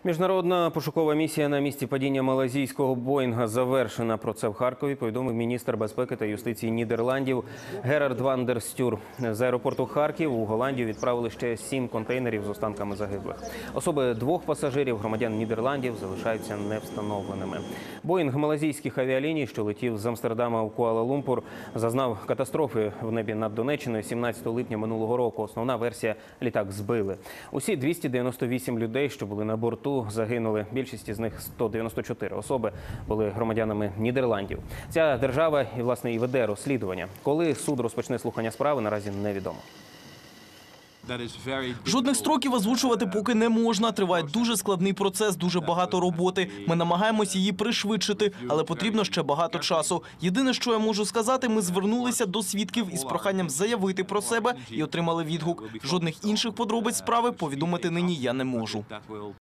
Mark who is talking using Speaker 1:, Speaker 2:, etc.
Speaker 1: Міжнародна пошукова місія на місці падіння малайзійського Боїнга завершена. Про це в Харкові повідомив міністр безпеки та юстиції Нідерландів Герард ван дер Стюр. З аеропорту Харків у Голландію відправили ще 7 контейнерів з останками загиблих. Особи 2 пасажирів, громадян Нідерландів, залишаються невстановленими. Боїнг малайзійських авіаліній, що летів з Амстердама в Куала-Лумпур, зазнав катастрофи в небі над Донеччиною 17 липня минулого року. Основна версія – літак збили. Усі 298 людей, що були на борту, загинули. Більшість із них, 194 особи, були громадянами Нідерландів. Ця держава, власне, і веде розслідування. Коли суд розпочне слухання справи, наразі невідомо.
Speaker 2: Жодних строків озвучувати поки не можна. Триває дуже складний процес, дуже багато роботи. Ми намагаємося її пришвидшити, але потрібно ще багато часу. Єдине, що я можу сказати, ми звернулися до свідків із проханням заявити про себе і отримали відгук. Жодних інших подробиць справи повідомити нині я не можу.